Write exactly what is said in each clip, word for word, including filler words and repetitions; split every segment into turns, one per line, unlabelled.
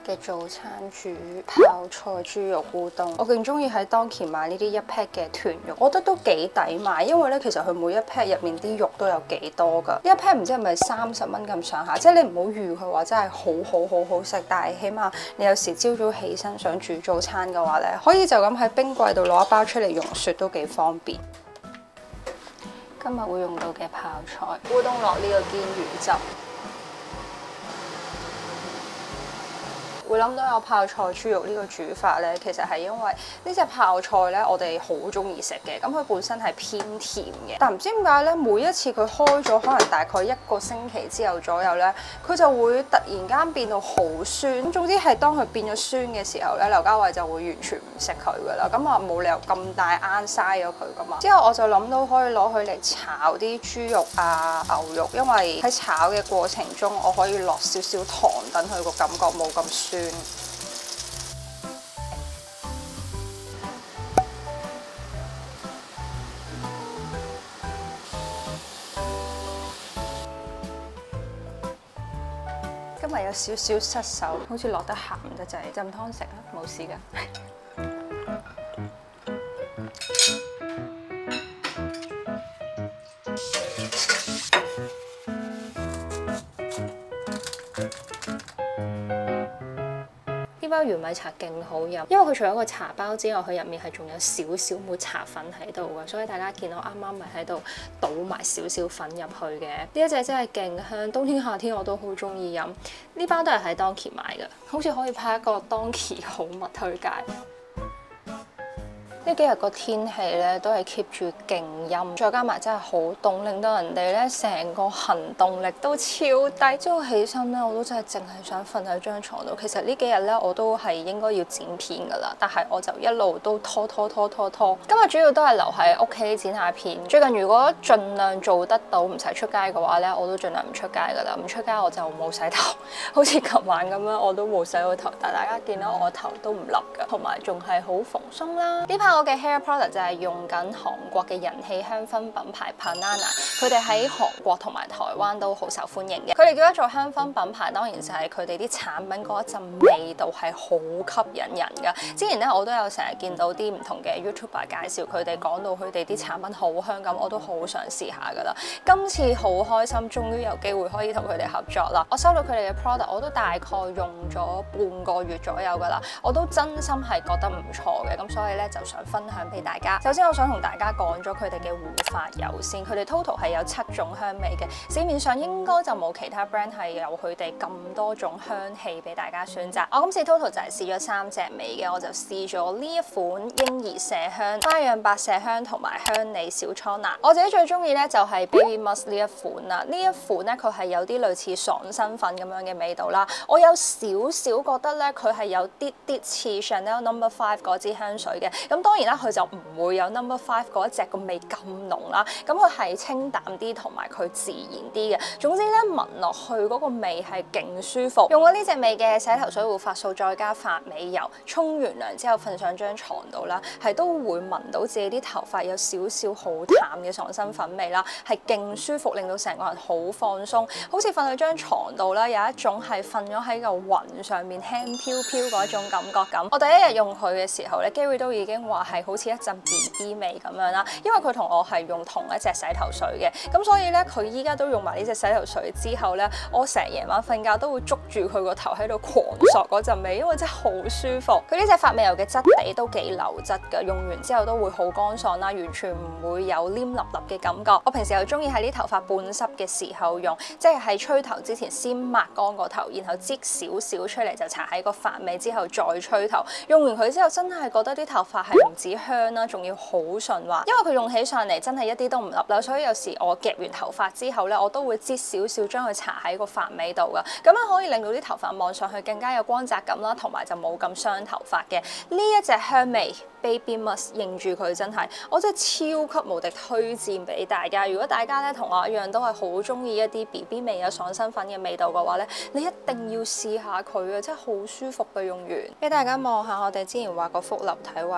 嘅早餐煮泡菜豬肉烏冬，我勁中意喺當期買呢啲一 pack 嘅豚肉，我覺得都幾抵買，因為咧其實佢每一 pack 入面啲肉都有幾多噶，呢一 pack 唔知係咪三十蚊咁上下，即係你唔好預佢話真係好好好好食，但係起碼你有時朝早起身想煮早餐嘅話咧，可以就咁喺冰櫃度攞一包出嚟溶雪都幾方便。今日會用到嘅泡菜烏冬落呢個堅魚汁。會諗到有泡菜豬肉呢個煮法呢，其實係因為呢隻泡菜呢，我哋好中意食嘅。咁佢本身係偏甜嘅，但唔知點解呢，每一次佢開咗可能大概一個星期之後左右呢，佢就會突然間變到好酸。咁總之係當佢變咗酸嘅時候呢，劉家偉就會完全唔食佢噶啦。咁啊冇理由咁大罌嘥咗佢噶嘛。之後我就諗到可以攞佢嚟炒啲豬肉啊、牛肉，因為喺炒嘅過程中我可以落少少糖，等佢個感覺冇咁酸。今日有少少失手，好似落得鹹得滯，浸湯食啦，冇事㗎。呢包玄米茶勁好飲，因為佢除咗個茶包之外，佢入面係仲有少少抹茶粉喺度嘅，所以大家見到啱啱咪喺度倒埋少少粉入去嘅。呢一隻真係勁香，冬天夏天我都好中意飲。呢包都係喺 Donkey 買嘅，好似可以拍一個 Donkey 好物推介。呢幾日個天氣咧都係 keep 住勁陰，再加埋真係好凍，令到人哋咧成個行動力都超低。朝早起身咧，我都真係淨係想瞓喺張床度。其實呢幾日咧我都係應該要剪片㗎啦，但係我就一路都拖拖拖拖拖。今日主要都係留喺屋企剪下片。最近如果盡量做得到唔使出街嘅話咧，我都盡量唔出街㗎啦。唔出街我就冇洗頭，好似琴晚咁樣我都冇洗過頭，但係大家見到我頭都唔笠㗎，同埋仲係好蓬鬆啦。呢排我嘅 hair product 就係用緊韓國嘅人氣香薰品牌 Banana， 佢哋喺韓國同埋台灣都好受歡迎嘅。佢哋叫得做香薰品牌，當然就係佢哋啲產品嗰一陣味道係好吸引人㗎。之前咧我都有成日見到啲唔同嘅 YouTuber 介紹佢哋，講到佢哋啲產品好香咁，我都好想試下㗎啦。今次好開心，終於有機會可以同佢哋合作啦。我收到佢哋嘅 product， 我都大概用咗半個月左右㗎啦，我都真心係覺得唔錯嘅，咁所以咧就想分享俾大家。首先我想同大家講咗佢哋嘅護髮油先，佢哋 total 係有七種香味嘅，市面上應該就冇其他 brand 係有佢哋咁多種香氣俾大家選擇。我今次 total 就係試咗三隻味嘅，我就試咗呢一款嬰兒麝香、花樣白麝香同埋香梨小蒼蘭。我自己最中意咧就係 Baby Musk 呢一款啦，呢一款咧佢係有啲類似爽身粉咁樣嘅味道啦，我有少少覺得咧佢係有啲啲似 Chanel Number Five 嗰支香水嘅，咁當然啦佢就唔會有 Number Five 嗰一隻個味咁濃啦，咁佢係清淡啲同埋佢自然啲嘅。總之咧聞落去嗰個味係勁舒服。用咗呢隻味嘅洗頭水、護髮素再加髮尾油，沖完涼之後瞓上張床度啦，係都會聞到自己啲頭髮有少少好淡嘅爽身粉味啦，係勁舒服，令到成個人好放鬆，好似瞓喺張床度啦，有一種係瞓咗喺嚿雲上面輕飄飄嗰種感覺咁。我第一日用佢嘅時候咧 Gary 都已經話係好似一陣 B B 味咁樣啦，因為佢同我係用同一隻洗頭水嘅，咁所以咧佢依家都用埋呢隻洗頭水之後咧，我成日夜晚瞓覺都會捉住佢個頭喺度狂索嗰陣味，因為真係好舒服。佢呢隻髮尾油嘅質地都幾流質㗎，用完之後都會好乾爽啦，完全唔會有黏粒粒嘅感覺。我平時又中意喺啲頭髮半濕嘅時候用，即係喺吹頭之前先抹乾個頭，然後擠少少出嚟就搽喺個髮尾之後再吹頭。用完佢之後真係覺得啲頭髮係唔止香啦，仲要好順滑，因為佢用起上嚟真係一啲都唔笠啦，所以有時我夾完頭髮之後咧，我都會擠少少將佢搽喺個髮尾度㗎，咁樣可以令到啲頭髮望上去更加有光澤感啦，同埋就冇咁傷頭髮嘅。呢一隻香味 Baby Musk 認住佢真係，我真係超級無敵推薦俾大家。如果大家咧同我一樣都係好中意一啲 B B 味有爽身粉嘅味道嘅話咧，你一定要試下佢啊！真係好舒服嘅，用完。俾大家望下我哋之前畫嗰幅立體畫，有一幅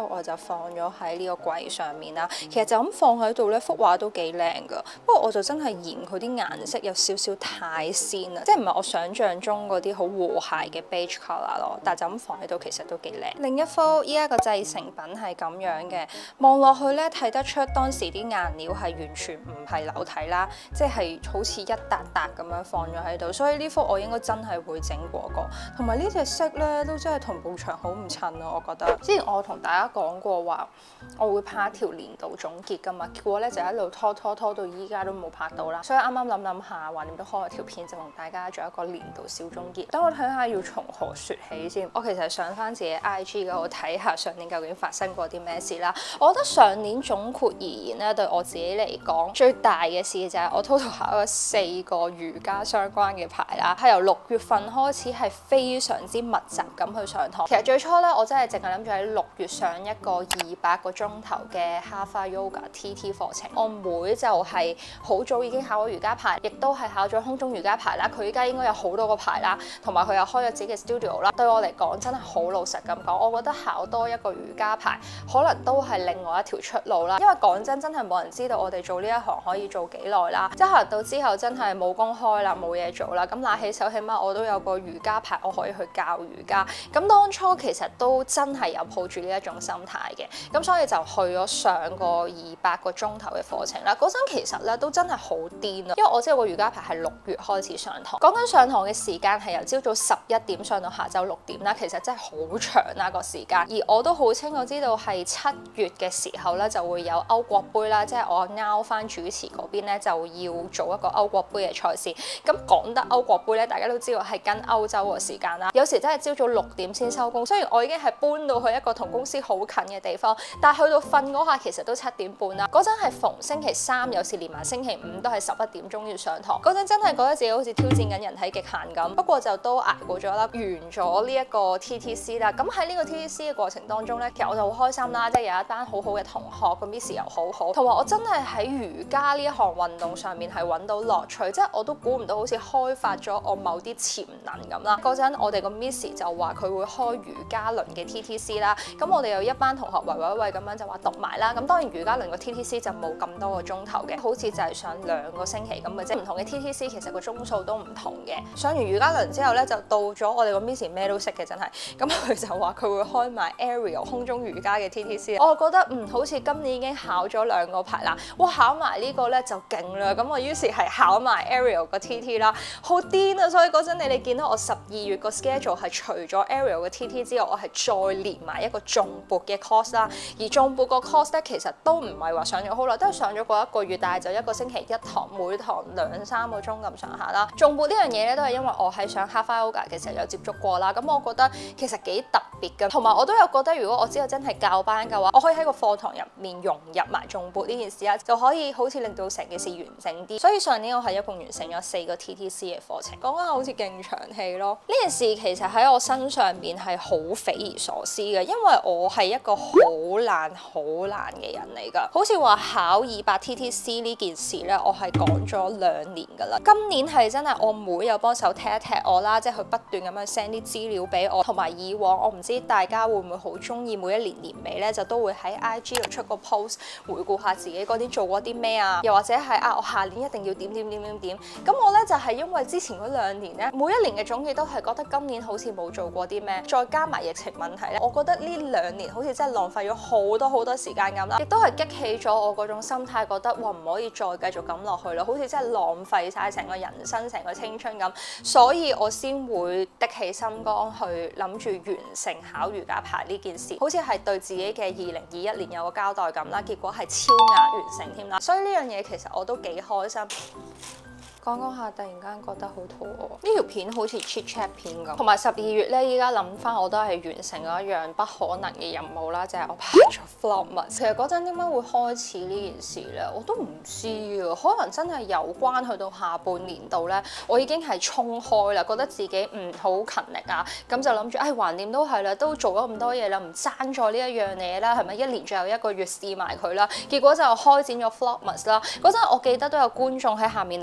幅我就放咗喺呢個櫃上面啦。其實就咁放喺度咧，幅畫都幾靚噶。不過我就真係嫌佢啲顏色有少少太鮮啦，即係唔係我想象中嗰啲好和諧嘅 beige colour 咯。但係就咁放喺度，其實都幾靚。另一幅依家個製成品係咁樣嘅，望落去咧睇得出當時啲顏料係完全唔係流體啦，即係好似一笪笪咁樣放咗喺度。所以呢幅我應該真係會整過個。同埋呢隻色咧都真係同埲牆好唔襯啊！我覺得之前我同大家講過話，我會拍一條年度總結㗎嘛，結果咧就一路拖拖拖到依家都冇拍到啦。所以啱啱諗諗下，橫掂都開咗條片，就同大家做一個年度小總結。等我睇下要從何説起先。我其實上翻自己 I G 嗰度睇下上年究竟發生過啲咩事啦。我覺得上年總括而言咧，對我自己嚟講最大嘅事就係我 total 考咗四個瑜伽相關嘅牌啦，係由六月份開始係非常之密集咁去上堂。其實最初咧，我真係淨係諗住喺六月上一個二百個鐘頭嘅 Hatha Yoga T T 課程。我妹就係好早已經考咗瑜伽牌，亦都係考咗空中瑜伽牌啦。佢依家應該有好多個牌啦，同埋佢又開咗自己嘅 studio 啦。對我嚟講真係好老實咁講，我覺得考多一個瑜伽牌可能都係另外一條出路啦。因為講真，真係冇人知道我哋做呢一行可以做幾耐啦。即係可能到之後真係冇工開啦，冇嘢做啦，咁拿起手起碼我都有個瑜伽牌，我可以去教瑜伽。咁當初其實都真係有抱住呢一種心態嘅，咁所以就去咗上個二百個鐘頭嘅課程啦。嗰陣其實咧都真係好癲啊，因為我知道個瑜伽牌係六月開始上堂，講緊上堂嘅時間係由朝早十一點上到下晝六點啦，其實真係好長啦個時間。而我都好清楚知道係七月嘅時候咧就會有歐國杯啦，即係我拗翻主持嗰邊咧就要做一個歐國杯嘅賽事。咁講得歐國杯咧，大家都知道係跟歐洲個時間啦，有時真係朝早六點先收工。雖然我已經係搬到去一個同公司好近嘅地方，但係去到瞓嗰下其實都七點半啦。嗰陣係逢星期三，有時連埋星期五都係十一點鐘要上堂。嗰陣真係覺得自己好似挑戰緊人體極限咁。不過就都捱過咗啦，完咗呢一個 T T C 啦。咁喺呢個 T T C 嘅過程當中咧，其實我就好開心啦，即係有一班好好嘅同學，個 Miss 又好好，同埋我真係喺瑜伽呢一項運動上面係揾到樂趣，即係我都估唔到好似開發咗我某啲潛能咁啦。嗰陣我哋個 Miss 就話佢會開瑜伽輪嘅 T T C 啦，咁我哋有一班同學圍圍圍咁樣就話讀埋啦。咁當然瑜伽輪個 T T C 就冇咁多個鐘頭嘅，好似就係上兩個星期咁嘅啫。唔同嘅 T T C 其實個鐘數都唔同嘅。上完瑜伽輪之後咧，就到咗我哋個 Miss 咩都識嘅真係，咁佢就話佢會開埋 Aerial 空中瑜伽嘅 T T C。我覺得嗯，好似今年已經考咗兩個牌啦，哇考埋呢個咧就勁啦。咁我於是係考埋 Aerial 個 T T 啦，好癲啊！所以嗰陣你哋見到我十二月個 schedule 係除咗 Aerial 嘅 T T 之外，我係再連埋一個頌缽嘅 course 啦。而頌缽個 course 咧其實都唔係話上咗好耐，都係上咗過一個月，但係就一個星期一堂，每堂兩三個鐘咁上下啦。頌缽呢樣嘢咧都係因為我喺上 Hatha Yoga 嘅時候有接觸過啦，咁我覺得其實幾特別嘅，同埋我都有覺得如果我之後真係教班嘅話，我可以喺個課堂入面融入埋頌缽呢件事啊，就可以好似令到成件事完整啲。所以上年我係一共完成咗四個 T T C 嘅課程，講緊好似勁長氣咯。呢件事其實喺我身上邊係好匪夷所思嘅，因為我係一個好懶好懶嘅人嚟㗎。好似話考二百 T T C 呢件事咧，我係講咗兩年㗎啦。今年係真係我妹有幫手踢一踢我啦，即係佢不斷咁樣 send 啲資料俾我，同埋以往我唔知大家會唔會好中意每一年年尾咧就都會喺 I G 度出個 post 回顧下自己嗰啲做過啲咩啊，又或者係啊我下年一定要點點點點點。咁我咧就係因為之前嗰兩年咧，每一年嘅總結都係覺得今年好似冇做過啲咩，再加埋疫情問題咧，我覺得呢兩年好似真係浪費咗好多好多時間咁啦，亦都係激起咗我嗰種心態，覺得哇唔可以再繼續咁落去啦，好似真係浪費晒成個人生、成個青春咁，所以我先會的起心肝去諗住完成考瑜伽牌呢件事，好似係對自己嘅二零二一年有個交代咁啦，結果係超額完成添啦，所以呢樣嘢其實我都幾開心。講講下，突然間覺得好肚餓。呢條片好似 chit chat 片咁，同埋十二月咧，依家諗翻我都係完成咗一樣不可能嘅任務啦，就係、是、我拍咗 Vlogmas。其實嗰陣點解會開始呢件事咧，我都唔知啊。可能真係有關去到下半年度咧，我已經係衝開啦，覺得自己唔好勤力啊，咁就諗住，唉、哎，橫掂都係啦，都做咗咁多嘢啦，唔爭咗呢一樣嘢啦，係咪一年最後一個月試埋佢啦？結果就開展咗 Vlogmas 啦。嗰陣我記得都有觀眾喺下面留言話點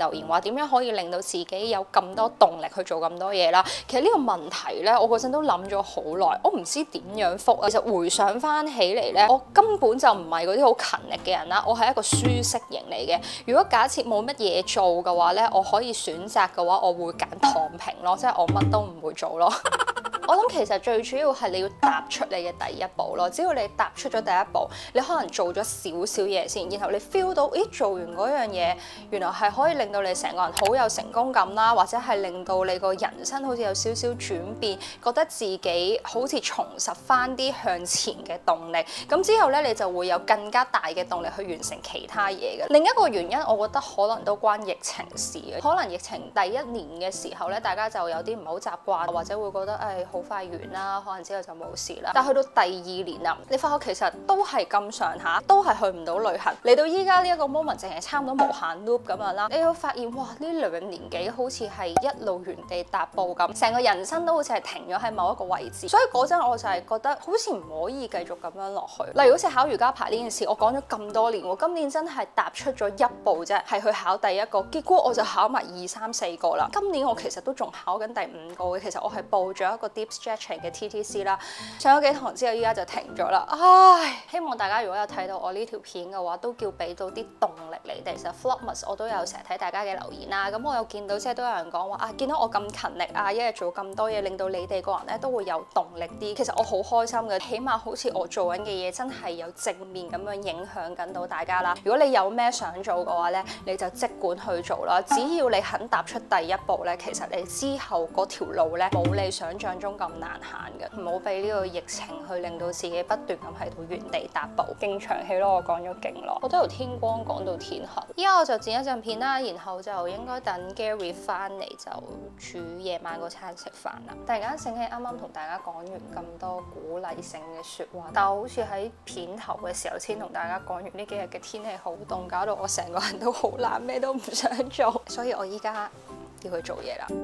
點樣可以令到自己有咁多動力去做咁多嘢啦。其實呢個問題咧，我嗰陣都諗咗好耐，我唔知點樣覆啊。其實回想翻起嚟咧，我根本就唔係嗰啲好勤力嘅人啦，我係一個舒適型嚟嘅。如果假設冇乜嘢做嘅話咧，我可以選擇嘅話，我會揀躺平咯，即係我乜都唔會做咯。我諗其實最主要係你要踏出你嘅第一步咯。只要你踏出咗第一步，你可能做咗少少嘢先，然後你 feel 到，咦，做完嗰樣嘢原來係可以令到你成個人好有成功感啦，或者係令到你個人生好似有少少轉變，覺得自己好似重拾翻啲向前嘅動力。咁之後咧，你就會有更加大嘅動力去完成其他嘢嘅。另一個原因，我覺得可能都關疫情事嘅。可能疫情第一年嘅時候咧，大家就有啲唔係好習慣，或者會覺得誒好快完啦，可能之後就冇事啦。但去到第二年啦，你發覺其實都係咁上下，都係去唔到旅行。嚟到依家呢一個 moment，淨係差唔多無限 loop 咁樣啦。你會發現哇，呢兩年幾好似係一路原地踏步咁，成個人生都好似係停咗喺某一個位置。所以嗰陣我就係覺得好似唔可以繼續咁樣落去。例如好似考瑜伽牌呢件事，我講咗咁多年，我今年真係踏出咗一步啫，係去考第一個，結果我就考埋二三四個啦。今年我其實都仲考緊第五個嘅，其實我係報咗一個 deep stretching 嘅 T T C 啦，上咗幾堂之後，依家就停咗啦。唉，希望大家如果有睇到我呢條片嘅話，都叫俾到啲動力你哋。其實 Vlogmas 我都有成日睇大家嘅留言啦，咁我有見到即係都有人講話啊，見到我咁勤力啊，一日做咁多嘢，令到你哋個人咧都會有動力啲。其實我好開心嘅，起碼好似我做緊嘅嘢真係有正面咁樣影響緊到大家啦。如果你有咩想做嘅話咧，你就即管去做啦。只要你肯踏出第一步咧，其實你之後嗰條路咧冇你想象中咁難行嘅。唔好俾呢個疫情去令到自己不斷咁喺度原地踏步。勁長氣咯，我講咗勁耐，我都由天光講到天黑。依家我就剪一陣片啦，然後就應該等 Gary 翻嚟就煮夜晚嗰餐食飯啦。突然間醒起啱啱同大家講完咁多鼓勵性嘅説話，但我好似喺片頭嘅時候先同大家講完呢幾日嘅天氣好凍，搞到我成個人都好懶，咩都唔想做，所以我依家要去做嘢啦。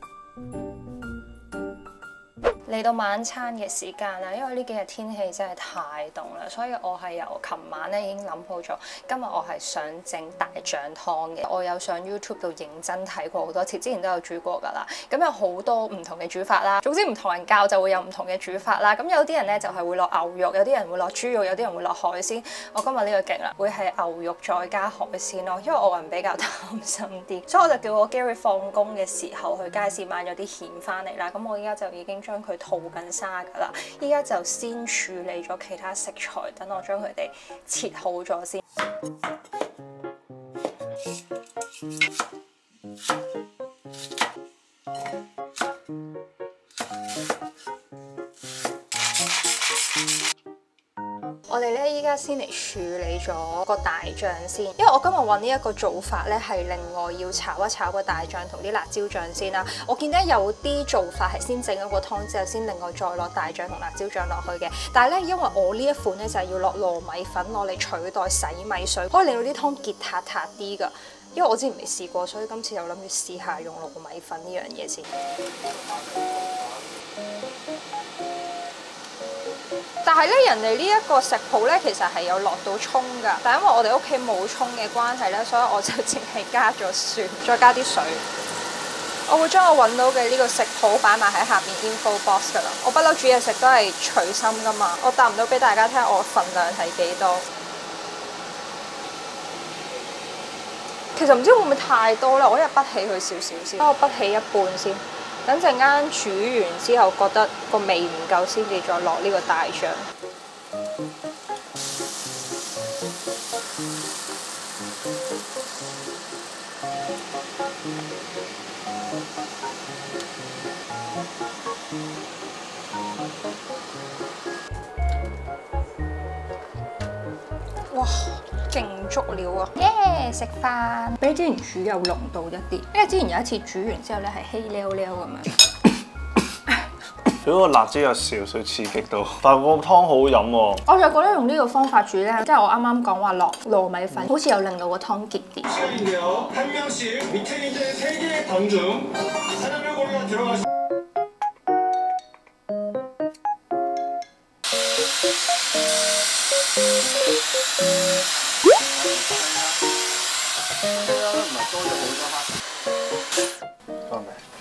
嚟到晚餐嘅時間啦，因為呢幾日天氣真係太凍啦，所以我係由琴晚咧已經諗好咗，今日我係想整大醬湯嘅。我有上 YouTube 度認真睇過好多次，之前都有煮過㗎啦。咁有好多唔同嘅煮法啦，總之唔同人教就會有唔同嘅煮法啦。咁有啲人咧就係會落牛肉，有啲人會落豬肉，有啲人會落海鮮。我今日呢個勁啦，會係牛肉再加海鮮咯，因為我人比較貪心啲，所以我就叫我 Gary 放工嘅時候去街市買咗啲蜆翻嚟啦。咁我依家就已經將佢淘緊沙㗎啦，依家就先處理咗其他食材，等我將佢哋切好咗先。我哋咧依家先嚟處理咗個大醬先，因為我今日揾呢一個做法咧係另外要炒一炒個大醬同啲辣椒醬先啦。我見到有啲做法係先整咗個湯之後，先另外再落大醬同辣椒醬落去嘅。但係咧，因為我呢一款咧就係要落糯米粉攞嚟取代洗米水，可以令到啲湯結塌塌啲㗎。因為我之前未試過，所以今次又諗住試下用糯米粉呢樣嘢先。但係咧，人哋呢一個食譜咧，其實係有落到葱㗎，但係因為我哋屋企冇葱嘅關係咧，所以我就淨係加咗蒜，再加啲水。我會將我揾到嘅呢個食譜擺埋喺下邊 info box 㗎啦。我不嬲煮嘢食都係隨心㗎嘛，我答唔到俾大家聽我份量係幾多。其實唔知會唔會太多咧，我一日滗起佢少少先，幫我滗起一半先。等陣間煮完之後，覺得個味唔夠，先至再落呢個大醬。哇！勁足料啊！耶、yeah，食飯比之前煮有濃度一啲，因為之前有一次煮完之後咧係稀溜溜咁樣。
佢嗰個辣椒有少少刺激到，但係個湯好好飲喎。
我就覺得用呢個方法煮咧，即係我啱啱講話落糯米粉，好似有令到個湯結啲。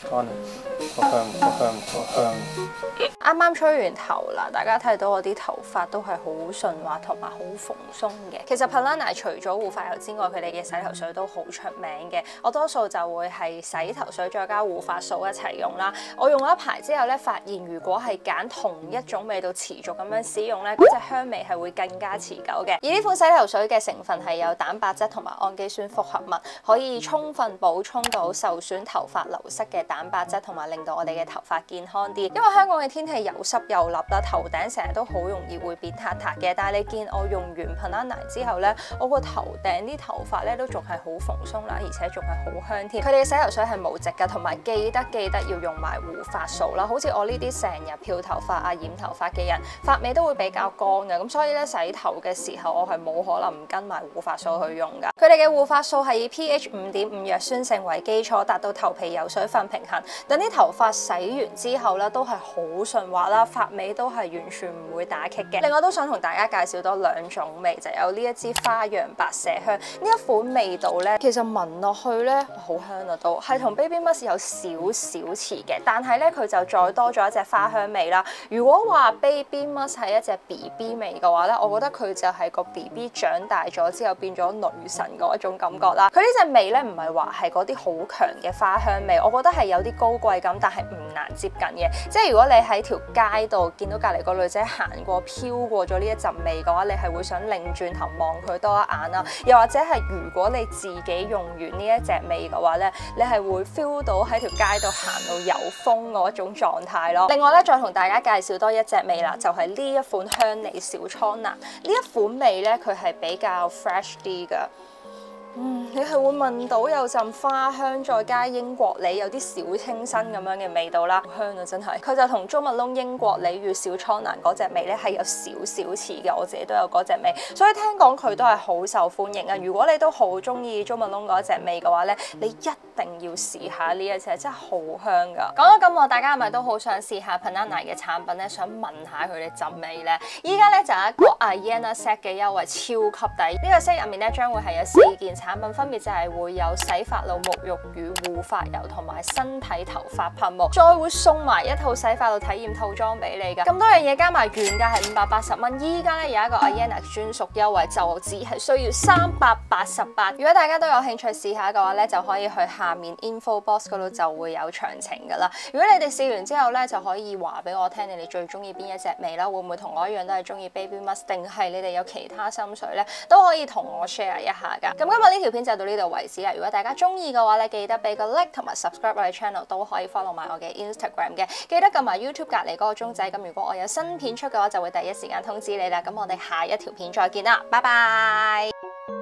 乾啊，好香，好香，好香。
啱啱吹完頭啦，大家睇到我啲頭髮都係好順滑同埋好蓬鬆嘅。其實 Polana 除咗護髮油之外，佢哋嘅洗頭水都好出名嘅。我多數就會係洗頭水再加護髮素一齊用啦。我用咗一排之後咧，發現如果係揀同一種味道持續咁樣使用咧，嗰隻香味係會更加持久嘅。而呢款洗頭水嘅成分係有蛋白質同埋氨基酸複合物，可以充分補充到受損頭髮流失嘅蛋白質，同埋令到我哋嘅頭髮健康啲。因為香港嘅天氣又濕又立啦，頭頂成日都好容易會變塌塌嘅。但係你見我用完 Polana 之後咧，我個頭頂啲頭髮咧都仲係好蓬鬆啦，而且仲係好香添。佢哋嘅洗頭水係無敵㗎，同埋記得記得要用埋護髮素啦。好似我呢啲成日漂頭髮啊、染頭髮嘅人，髮尾都會比較乾嘅，咁所以咧洗頭嘅時候我係冇可能唔跟埋護髮素去用㗎。佢哋嘅護髮素係以 pH 五點五弱酸性為基礎，達到頭皮油水分平衡，等啲頭髮洗完之後咧都係好順滑啦，髮尾都係完全唔會打棘嘅。另外都想同大家介紹多兩種味，就有呢一支花漾白麝香呢一款味道咧，其實聞落去咧好香啊，都係同 Baby Musk 有少少似嘅，但係咧佢就再多咗一隻花香味啦。如果話 Baby Musk 係一隻 B B 味嘅話咧，我覺得佢就係個 B B 長大咗之後變咗女神嗰一種感覺啦。佢呢隻味咧唔係話係嗰啲好強嘅花香味，我覺得係有啲高貴感，但係唔難接近嘅。即係如果你喺條街度見到隔離個女仔行過飄過咗呢一陣味嘅話，你係會想擰轉頭望佢多一眼啦。又或者係如果你自己用完呢一隻味嘅話咧，你係會 feel 到喺條街度行到有風嗰一種狀態咯。另外咧，再同大家介紹多一隻味啦，就係呢一款香梨小蒼蘭。呢一款味咧，佢係比較 fresh 啲㗎。嗯，你係會聞到有陣花香，再加英國梨，有啲小清新咁樣嘅味道啦，好香啊真係。佢就同 Jo Malone 英國梨與小蒼蘭嗰隻味咧係有少少似嘅，我自己都有嗰隻味，所以聽講佢都係好受歡迎啊。如果你都好中意 Jo Malone 嗰隻味嘅話咧，你一定要試下呢一隻，真係好香噶。講到咁耐，大家係咪都好想試下 Polana 嘅產品咧？想聞下佢哋陣味咧？依家咧就有一個 Ayana set 嘅優惠，超級抵。呢個 set 入面咧將會係有四件產品，分別就係會有洗髮露、沐浴乳、護髮油同埋身體頭髮噴霧，再會送埋一套洗髮露體驗套裝俾你噶。咁多樣嘢加埋原價係五百八十蚊，依家咧有一個 Ayana 專屬優惠，就只係需要三百八十八。如果大家都有興趣試下嘅話咧，就可以去下面 info box 嗰度就會有詳情噶啦。如果你哋試完之後咧，就可以話俾我聽，你哋最中意邊一隻味啦？會唔會同我一樣都係中意 Baby Musk，定係你哋有其他心水咧？都可以同我 share 一下噶。咁今日呢條片就到呢度為止啦。如果大家中意嘅話咧，記得俾個 like 同埋 subscribe 我嘅 channel， 都可以 follow 埋我嘅 Instagram 嘅。記得撳埋 YouTube 隔離嗰個鐘仔，咁如果我有新片出嘅話，就會第一時間通知你啦。咁我哋下一條片再見啦，拜拜。